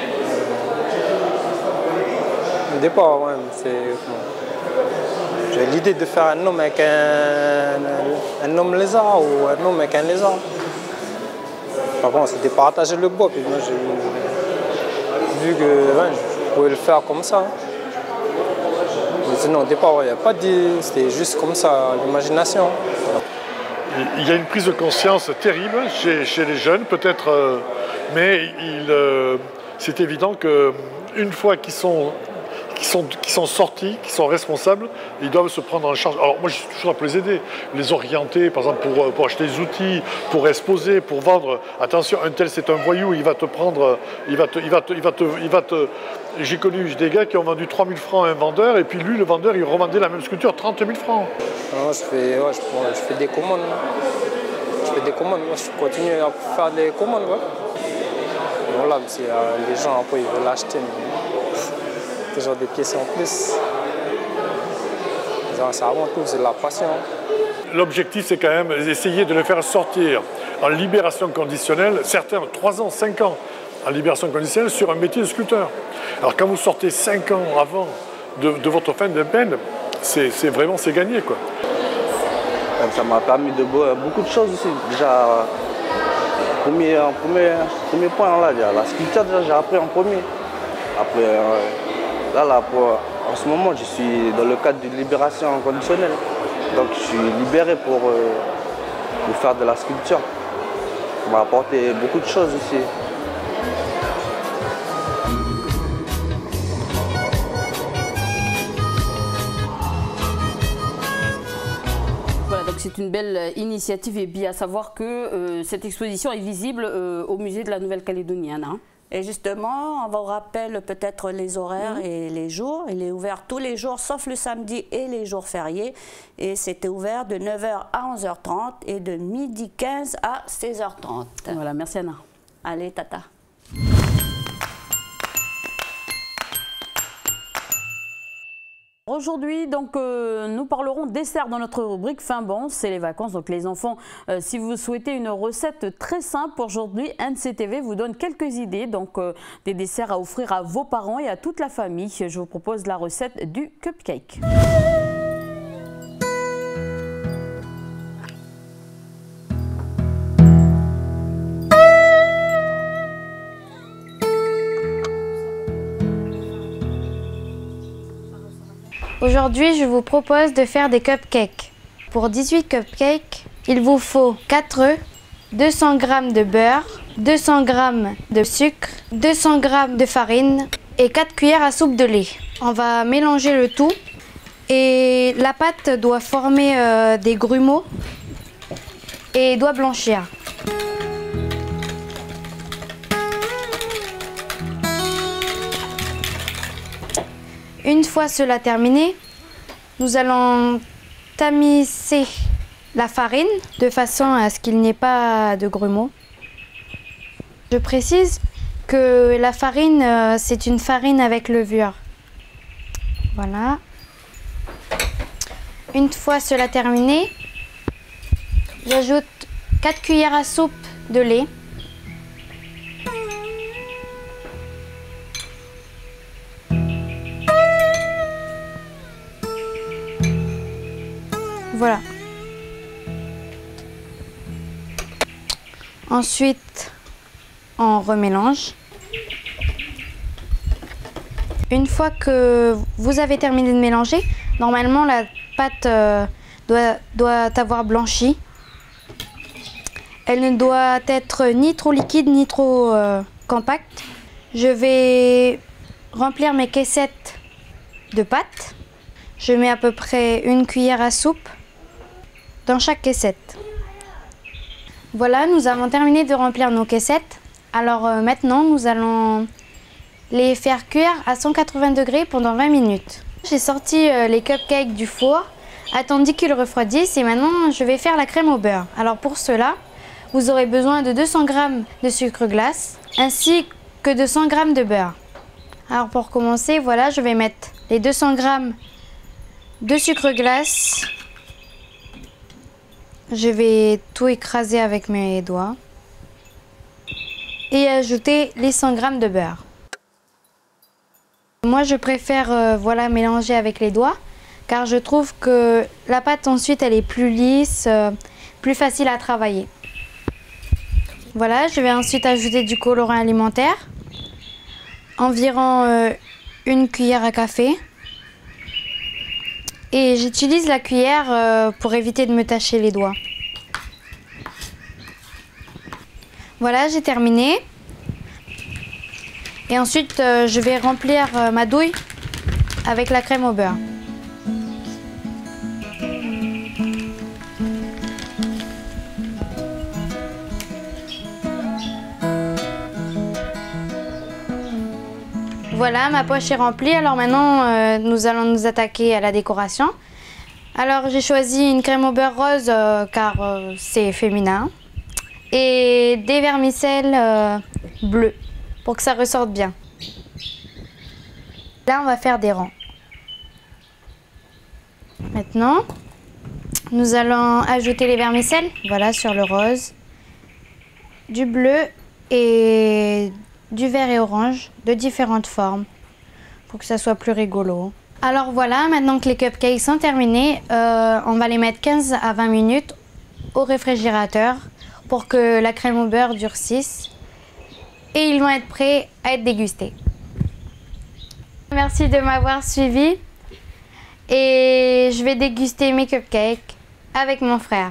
Au départ, ouais, c'est... J'ai l'idée de faire un homme avec un, un homme lézard ou un homme avec un lézard. Par contre, c'était partager le bois. Puis moi, j'ai vu que ouais, je pouvais le faire comme ça. Mais sinon, au départ, il ouais, n'y a pas d'idée. C'était juste comme ça, l'imagination. Il y a une prise de conscience terrible chez, chez les jeunes, peut-être, euh, mais il, euh, c'est évident qu'une fois qu'ils sont... Qui sont, qui sont sortis, qui sont responsables, ils doivent se prendre en charge. Alors moi je suis toujours là pour les aider, les orienter, par exemple pour, pour acheter des outils, pour exposer, pour vendre. Attention, un tel c'est un voyou, il va te prendre, il va te, il va te, il va te, il va te... J'ai connu des gars qui ont vendu trois mille francs à un vendeur, et puis lui, le vendeur, il revendait la même sculpture trente mille francs. Non, je fais, ouais, je, je fais des commandes. Je fais des commandes, moi je continue à faire des commandes. Ouais. Voilà, si, euh, les gens après ils veulent l'acheter. Genre des pièces en plus. C'est avant tout, c'est la passion. L'objectif, c'est quand même d'essayer de le faire sortir en libération conditionnelle, certains ont trois ans, cinq ans en libération conditionnelle sur un métier de sculpteur. Alors quand vous sortez cinq ans avant de, de votre fin de peine, c'est vraiment c'est gagné, quoi. Ça m'a permis de beaucoup de choses aussi. Déjà, premier, en premier, premier point, là, la sculpture, déjà, j'ai appris en premier. Après, euh, là, là pour, en ce moment, je suis dans le cadre d'une libération conditionnelle. Donc, je suis libéré pour, euh, pour faire de la sculpture. Ça m'a apporté beaucoup de choses aussi. C'est une belle initiative et bien à savoir que euh, cette exposition est visible euh, au musée de la Nouvelle-Calédonie. Hein. Et justement, on vous rappelle peut-être les horaires mmh. et les jours. Il est ouvert tous les jours, sauf le samedi et les jours fériés. Et c'était ouvert de neuf heures à onze heures trente et de midi quinze à seize heures trente. Voilà, merci Anna. Allez, tata. Aujourd'hui, donc, euh, nous parlerons dessert dans notre rubrique Fin bon, c'est les vacances. Donc les enfants, euh, si vous souhaitez une recette très simple, aujourd'hui, N C T V vous donne quelques idées. Donc euh, des desserts à offrir à vos parents et à toute la famille. Je vous propose la recette du cupcake. Aujourd'hui, je vous propose de faire des cupcakes. Pour dix-huit cupcakes, il vous faut quatre œufs, deux cents grammes de beurre, deux cents grammes de sucre, deux cents grammes de farine et quatre cuillères à soupe de lait. On va mélanger le tout et la pâte doit former euh, des grumeaux et doit blanchir. Une fois cela terminé, nous allons tamiser la farine de façon à ce qu'il n'y ait pas de grumeaux. Je précise que la farine, euh, c'est une farine avec levure. Voilà. Une fois cela terminé, j'ajoute quatre cuillères à soupe de lait. Voilà. Ensuite, on remélange. Une fois que vous avez terminé de mélanger, normalement la pâte euh, doit, doit avoir blanchi. Elle ne doit être ni trop liquide ni trop euh, compacte. Je vais remplir mes caissettes de pâte. Je mets à peu près une cuillère à soupe dans chaque caissette. Voilà, nous avons terminé de remplir nos caissettes. Alors euh, maintenant, nous allons les faire cuire à cent quatre-vingts degrés pendant vingt minutes. J'ai sorti euh, les cupcakes du four, attendu qu'ils refroidissent et maintenant je vais faire la crème au beurre. Alors pour cela, vous aurez besoin de deux cents grammes de sucre glace ainsi que de cent grammes de beurre. Alors pour commencer, voilà, je vais mettre les deux cents grammes de sucre glace. Je vais tout écraser avec mes doigts et ajouter les cent grammes de beurre. Moi, je préfère euh, voilà, mélanger avec les doigts car je trouve que la pâte ensuite elle est plus lisse, euh, plus facile à travailler. Voilà, je vais ensuite ajouter du colorant alimentaire, environ euh, une cuillère à café. Et j'utilise la cuillère euh, pour éviter de me tacher les doigts. Voilà, j'ai terminé. Et ensuite, euh, je vais remplir euh, ma douille avec la crème au beurre. Voilà, ma poche est remplie. Alors maintenant, euh, nous allons nous attaquer à la décoration. Alors j'ai choisi une crème au beurre rose euh, car euh, c'est féminin. Et des vermicelles euh, bleues pour que ça ressorte bien. Là, on va faire des rangs. Maintenant, nous allons ajouter les vermicelles, voilà, sur le rose, du bleu et du vert et orange de différentes formes pour que ça soit plus rigolo. Alors voilà, maintenant que les cupcakes sont terminés, euh, on va les mettre quinze à vingt minutes au réfrigérateur pour que la crème au beurre durcisse. Et ils vont être prêts à être dégustés. Merci de m'avoir suivi. Et je vais déguster mes cupcakes avec mon frère.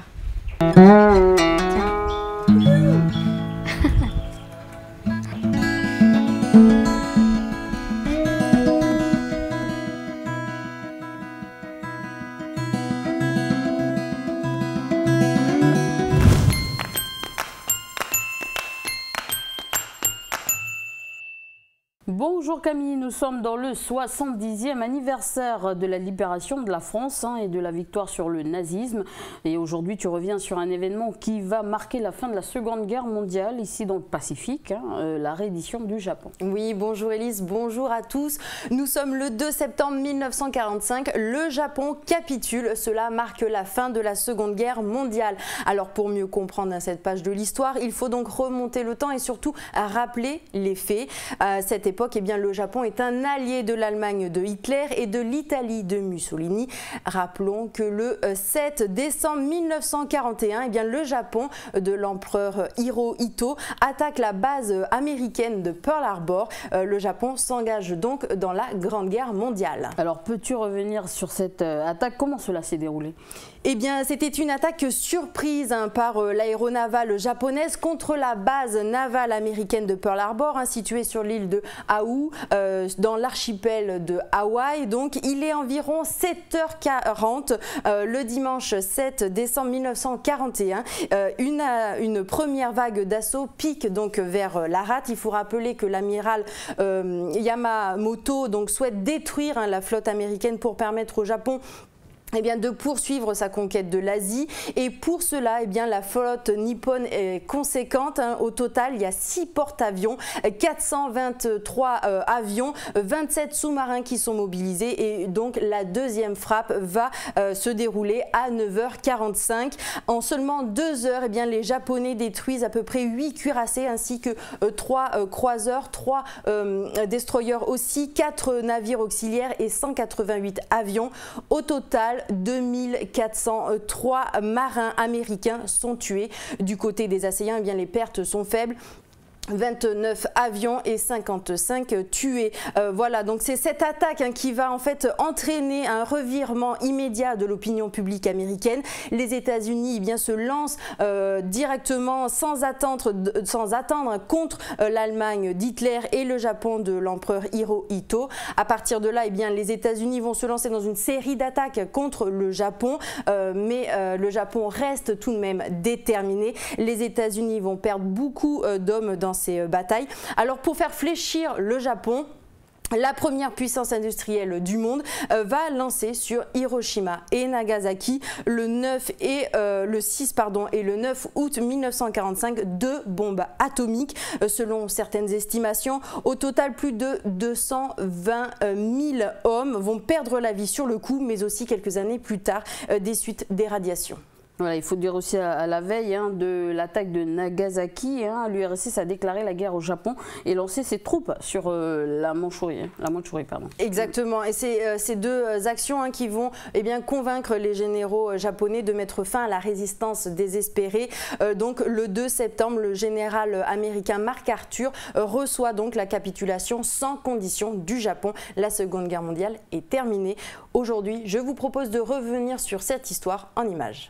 Bonjour Camille, nous sommes dans le soixante-dixième anniversaire de la libération de la France hein, et de la victoire sur le nazisme. Et aujourd'hui, tu reviens sur un événement qui va marquer la fin de la Seconde Guerre mondiale, ici dans le Pacifique, hein, euh, la reddition du Japon. Oui, bonjour Élise, bonjour à tous. Nous sommes le deux septembre mille neuf cent quarante-cinq, le Japon capitule. Cela marque la fin de la Seconde Guerre mondiale. Alors pour mieux comprendre cette page de l'histoire, il faut donc remonter le temps et surtout rappeler les faits. À cette époque, eh bien, le Japon est un allié de l'Allemagne de Hitler et de l'Italie de Mussolini. Rappelons que le sept décembre mille neuf cent quarante et un, eh bien, le Japon de l'empereur Hirohito attaque la base américaine de Pearl Harbor. Le Japon s'engage donc dans la Grande Guerre mondiale. Alors peux-tu revenir sur cette attaque? Comment cela s'est déroulé? Eh bien, c'était une attaque surprise hein, par euh, l'aéronavale japonaise contre la base navale américaine de Pearl Harbor, hein, située sur l'île de Oahu, euh, dans l'archipel de Hawaï. Donc, il est environ sept heures quarante euh, le dimanche sept décembre mille neuf cent quarante et un. Euh, une, euh, une première vague d'assaut pique donc vers euh, la rate. Il faut rappeler que l'amiral euh, Yamamoto donc, souhaite détruire hein, la flotte américaine pour permettre au Japon Eh bien, de poursuivre sa conquête de l'Asie. Et pour cela, eh bien, la flotte nippone est conséquente. Hein. Au total, il y a six porte-avions, quatre cent vingt-trois euh, avions, vingt-sept sous-marins qui sont mobilisés. Et donc, la deuxième frappe va euh, se dérouler à neuf heures quarante-cinq. En seulement deux heures, eh bien, les Japonais détruisent à peu près huit cuirassés ainsi que euh, trois euh, croiseurs, trois euh, destroyers aussi, quatre navires auxiliaires et cent quatre-vingt-huit avions. Au total, deux mille quatre cent trois marins américains sont tués. Du côté des assaillants, eh bien, les pertes sont faibles. vingt-neuf avions et cinquante-cinq tués. Euh, voilà, donc c'est cette attaque hein, qui va en fait entraîner un revirement immédiat de l'opinion publique américaine. Les États-Unis eh bien se lancent euh, directement sans attendre, sans attendre contre euh, l'Allemagne d'Hitler et le Japon de l'empereur Hirohito. À partir de là, eh bien, les États-Unis vont se lancer dans une série d'attaques contre le Japon, euh, mais euh, le Japon reste tout de même déterminé. Les États-Unis vont perdre beaucoup euh, d'hommes dans ces batailles. Alors pour faire fléchir le Japon, la première puissance industrielle du monde euh, va lancer sur Hiroshima et Nagasaki le neuf et euh, le six pardon et le neuf août mille neuf cent quarante-cinq deux bombes atomiques euh, selon certaines estimations. Au total, plus de deux cent vingt mille hommes vont perdre la vie sur le coup, mais aussi quelques années plus tard euh, des suites des radiations. Voilà, il faut dire aussi à, à la veille hein, de l'attaque de Nagasaki, hein, l'U R S S a déclaré la guerre au Japon et lancé ses troupes sur euh, la Mandchourie. Hein, la Mandchourie pardon. Exactement, et c'est euh, ces deux actions hein, qui vont eh bien, convaincre les généraux japonais de mettre fin à la résistance désespérée. Euh, donc le deux septembre, le général américain MacArthur euh, reçoit donc la capitulation sans condition du Japon. La Seconde Guerre mondiale est terminée. Aujourd'hui, je vous propose de revenir sur cette histoire en images.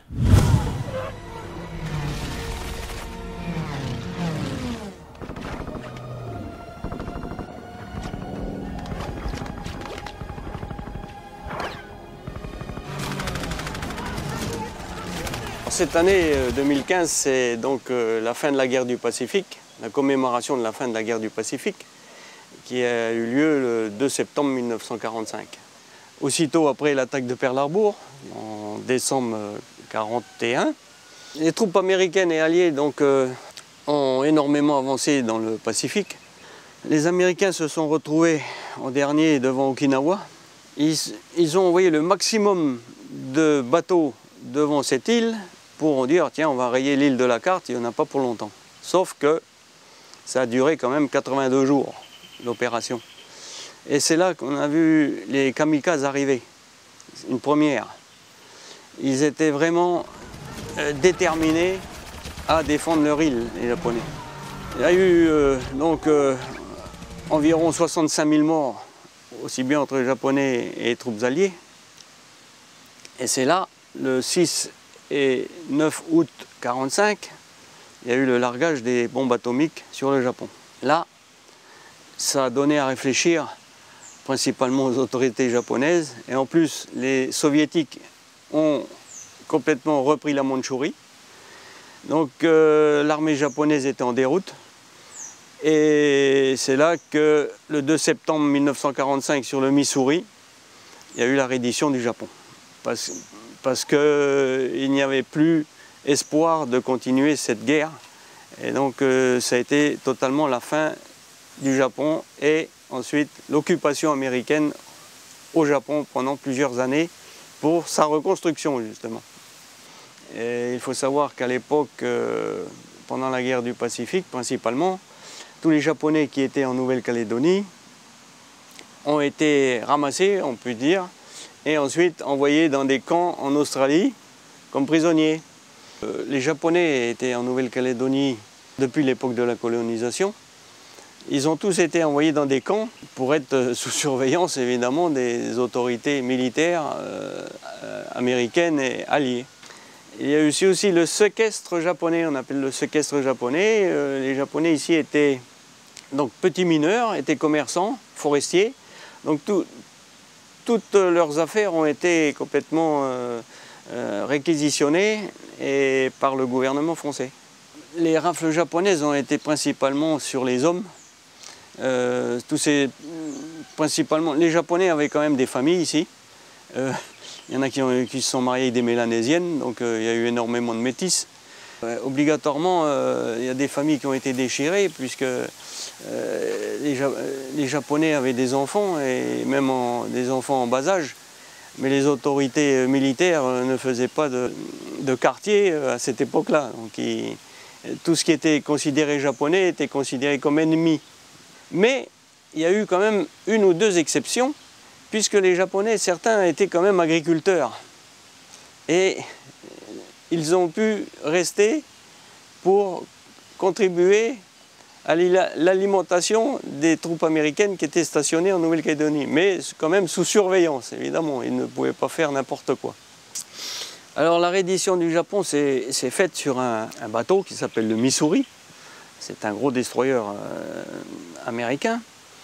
Cette année deux mille quinze, c'est donc la fin de la guerre du Pacifique, la commémoration de la fin de la guerre du Pacifique, qui a eu lieu le deux septembre mille neuf cent quarante-cinq. Aussitôt après l'attaque de Pearl Harbor, en décembre mille neuf cent quarante et un, les troupes américaines et alliées donc, euh, ont énormément avancé dans le Pacifique. Les Américains se sont retrouvés en dernier devant Okinawa. Ils, ils ont envoyé le maximum de bateaux devant cette île pour dire tiens, on va rayer l'île de la carte, il n'y en a pas pour longtemps. Sauf que ça a duré quand même quatre-vingt-deux jours, l'opération. Et c'est là qu'on a vu les kamikazes arriver, une première. Ils étaient vraiment euh, déterminés à défendre leur île, les Japonais. Il y a eu euh, donc euh, environ soixante-cinq mille morts, aussi bien entre les Japonais et les troupes alliées. Et c'est là, le six et neuf août mille neuf cent quarante-cinq, il y a eu le largage des bombes atomiques sur le Japon. Là, ça a donné à réfléchir principalement aux autorités japonaises. Et en plus, les soviétiques ont complètement repris la Mandchourie. Donc euh, l'armée japonaise était en déroute. Et c'est là que le deux septembre mille neuf cent quarante-cinq, sur le Missouri, il y a eu la reddition du Japon. Parce, parce qu'il n'y avait plus espoir de continuer cette guerre. Et donc euh, ça a été totalement la fin du Japon et ensuite l'occupation américaine au Japon pendant plusieurs années pour sa reconstruction justement. Et il faut savoir qu'à l'époque, euh, pendant la guerre du Pacifique principalement, tous les Japonais qui étaient en Nouvelle-Calédonie ont été ramassés, on peut dire, et ensuite envoyés dans des camps en Australie comme prisonniers. Euh, les Japonais étaient en Nouvelle-Calédonie depuis l'époque de la colonisation. Ils ont tous été envoyés dans des camps pour être sous surveillance évidemment des autorités militaires euh, américaines et alliées. Il y a eu aussi, aussi le séquestre japonais, on appelle le séquestre japonais. Euh, les Japonais ici étaient donc petits mineurs, étaient commerçants, forestiers. Donc tout, toutes leurs affaires ont été complètement euh, euh, réquisitionnées et par le gouvernement français. Les rafles japonaises ont été principalement sur les hommes. Euh, tous ces, principalement, les Japonais avaient quand même des familles ici. Euh, il y en a qui, ont, qui se sont mariés avec des Mélanésiennes, donc euh, il y a eu énormément de métis. Euh, obligatoirement, euh, il y a des familles qui ont été déchirées, puisque euh, les, les Japonais avaient des enfants, et même en, des enfants en bas âge. Mais les autorités militaires ne faisaient pas de, de quartier à cette époque-là. Donc ils, tout ce qui était considéré japonais était considéré comme ennemi. Mais il y a eu quand même une ou deux exceptions, puisque les Japonais, certains étaient quand même agriculteurs. Et ils ont pu rester pour contribuer à l'alimentation des troupes américaines qui étaient stationnées en Nouvelle-Calédonie, mais quand même sous surveillance, évidemment. Ils ne pouvaient pas faire n'importe quoi. Alors la reddition du Japon s'est faite sur un, un bateau qui s'appelle le Missouri. C'est un gros destroyer euh, américain.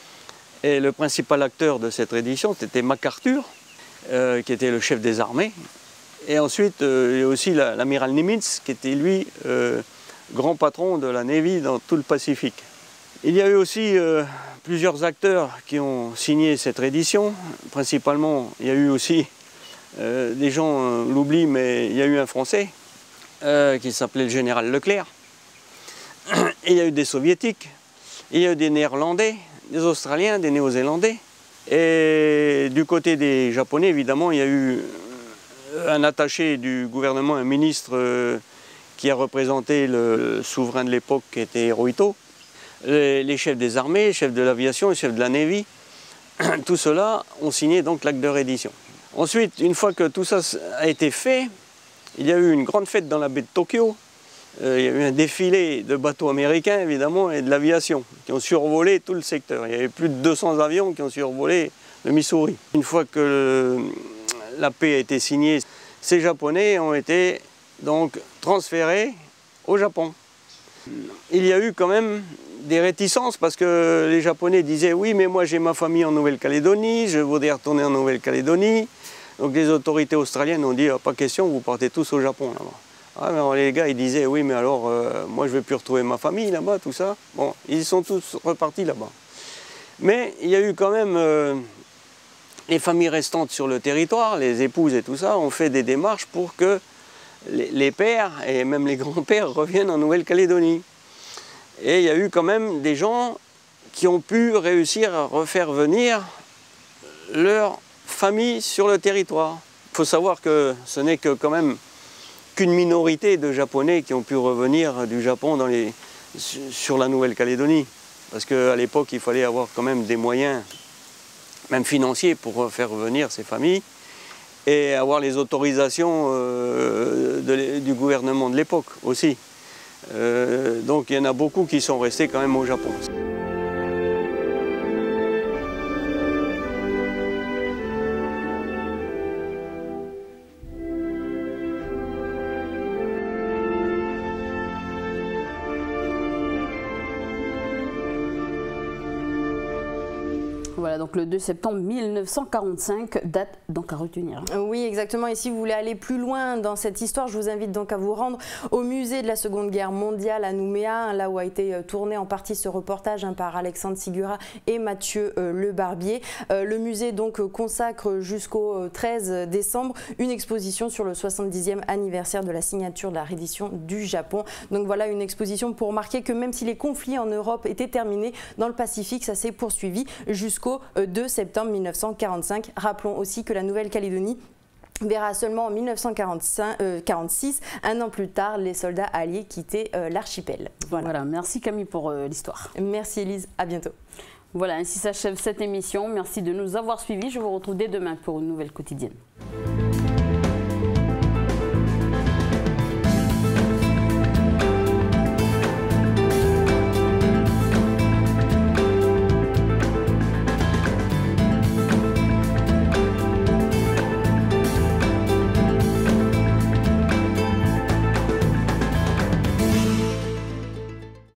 Et le principal acteur de cette reddition, c'était MacArthur, euh, qui était le chef des armées. Et ensuite, euh, il y a aussi l'amiral Nimitz, qui était lui euh, grand patron de la Navy dans tout le Pacifique. Il y a eu aussi euh, plusieurs acteurs qui ont signé cette reddition. Principalement, il y a eu aussi euh, des gens euh, l'oublient, mais il y a eu un Français euh, qui s'appelait le général Leclerc. Et il y a eu des Soviétiques, il y a eu des Néerlandais, des Australiens, des Néo-Zélandais. Et du côté des Japonais, évidemment, il y a eu un attaché du gouvernement, un ministre euh, qui a représenté le souverain de l'époque qui était Hirohito, les, les chefs des armées, les chefs de l'aviation, les chefs de la Navy. Tout cela ont signé donc l'acte de reddition. Ensuite, une fois que tout ça a été fait, il y a eu une grande fête dans la baie de Tokyo. Euh, il y a eu un défilé de bateaux américains, évidemment, et de l'aviation, qui ont survolé tout le secteur. Il y avait plus de deux cents avions qui ont survolé le Missouri. Une fois que le, la paix a été signée, ces Japonais ont été donc transférés au Japon. Il y a eu quand même des réticences, parce que les Japonais disaient « Oui, mais moi j'ai ma famille en Nouvelle-Calédonie, je voudrais retourner en Nouvelle-Calédonie ». Donc les autorités australiennes ont dit ah, « Pas question, vous partez tous au Japon là-bas ». Ah, mais alors, les gars, ils disaient, oui, mais alors, euh, moi, je ne vais plus retrouver ma famille là-bas, tout ça. Bon, ils sont tous repartis là-bas. Mais il y a eu quand même euh, les familles restantes sur le territoire, les épouses et tout ça, ont fait des démarches pour que les, les pères et même les grands-pères reviennent en Nouvelle-Calédonie. Et il y a eu quand même des gens qui ont pu réussir à refaire venir leur famille sur le territoire. Il faut savoir que ce n'est que quand même qu'une minorité de Japonais qui ont pu revenir du Japon dans les, sur la Nouvelle-Calédonie. Parce qu'à l'époque, il fallait avoir quand même des moyens même financiers, pour faire revenir ces familles, et avoir les autorisations euh, de, du gouvernement de l'époque aussi. Euh, donc il y en a beaucoup qui sont restés quand même au Japon. Voilà, donc le deux septembre mille neuf cent quarante-cinq, date donc à retenir. Oui, exactement. Et si vous voulez aller plus loin dans cette histoire, je vous invite donc à vous rendre au musée de la Seconde Guerre mondiale à Nouméa, là où a été tourné en partie ce reportage hein, par Alexandre Sigura et Mathieu euh, Le Barbier. Euh, le musée donc consacre jusqu'au treize décembre une exposition sur le soixante-dixième anniversaire de la signature de la reddition du Japon. Donc voilà une exposition pour marquer que même si les conflits en Europe étaient terminés, dans le Pacifique, ça s'est poursuivi jusqu'au deux septembre mille neuf cent quarante-cinq. Rappelons aussi que la Nouvelle-Calédonie verra seulement en mille neuf cent quarante-six, un an plus tard, les soldats alliés quitter euh, l'archipel. Voilà. Voilà, merci Camille pour euh, l'histoire. Merci Elise, à bientôt. Voilà, ainsi s'achève cette émission. Merci de nous avoir suivis. Je vous retrouve dès demain pour une nouvelle quotidienne.